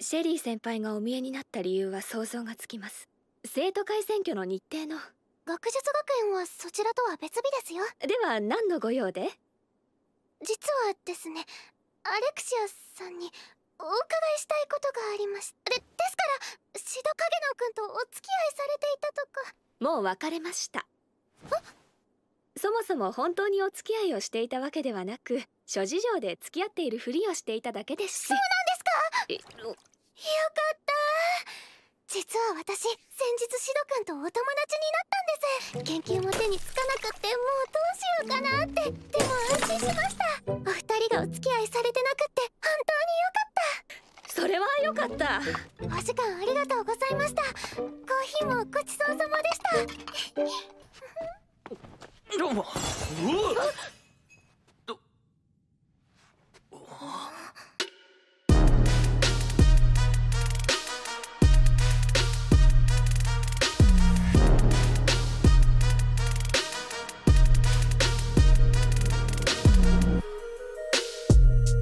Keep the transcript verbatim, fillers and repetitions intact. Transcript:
シェリー先輩がお見えになった理由は想像がつきます。生徒会選挙の日程の。 学術学園はそちらとは別日ですよ。 では何のご用で？ 実はですね、アレクシアさんにお伺いしたいことがありましでですからシドカゲノ君とお付き合いされていたとか。 もう別れました。そもそも本当にお付き合いをしていたわけではなく、諸事情で付き合っているふりをしていただけですし。 そうなんですか？よかった。実は私、先日シド君とお友達になったんです。研究も手につかなくってもうどうしようかなって。でも安心しました。お二人がお付き合いされてなくって本当によかった。 それはよかった。 お時間ありがとうございました。コーヒーもごちそうさまでした。 どうも。うわっ